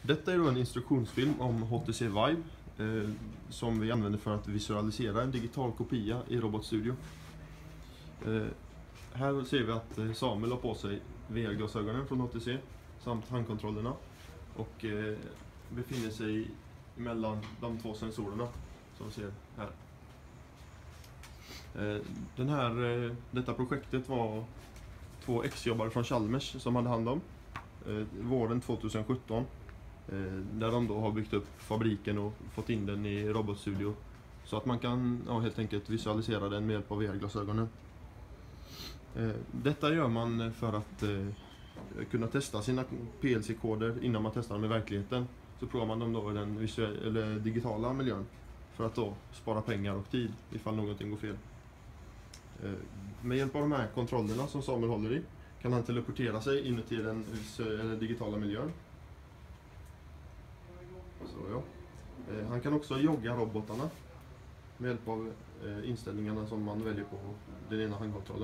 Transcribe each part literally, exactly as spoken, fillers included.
Detta är då en instruktionsfilm om H T C Vive eh, som vi använder för att visualisera en digital kopia i Robot Studio. Eh, här ser vi att Samuel har på sig V R-glasögonen från H T C samt handkontrollerna och eh, befinner sig mellan de två sensorerna som vi ser här. Eh, den här, eh, detta projektet var två exjobbare från Chalmers som hade hand om eh, våren tjugohundrasjutton. Där de då har byggt upp fabriken och fått in den i Robot Studio så att man kan ja, helt enkelt visualisera den med hjälp av V R-glasögonen. Detta gör man för att eh, kunna testa sina P L C-koder innan man testar dem i verkligheten. Så provar man dem då i den visuella, eller digitala miljön för att då spara pengar och tid ifall någonting går fel. Eh, med hjälp av de här kontrollerna som Samuel håller i kan han teleportera sig inuti den eller digitala miljön. Så, ja. eh, han kan också jogga robotarna med hjälp av eh, inställningarna som man väljer på den ena handkontrollen.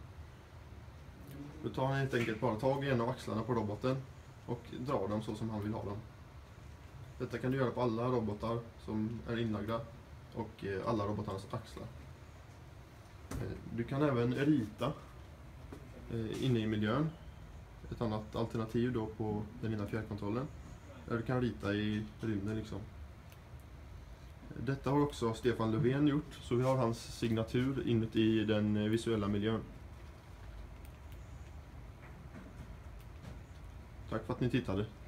Då tar han helt enkelt bara tag i en av axlarna på roboten och drar dem så som han vill ha dem. Detta kan du göra på alla robotar som är inlagda och eh, alla robotarnas axlar. Eh, du kan även rita eh, inne i miljön. Ett annat alternativ då på den ena fjärrkontrollen. Där du kan rita i rymden liksom. Detta har också Stefan Löfven gjort, så vi har hans signatur inuti den visuella miljön. Tack för att ni tittade.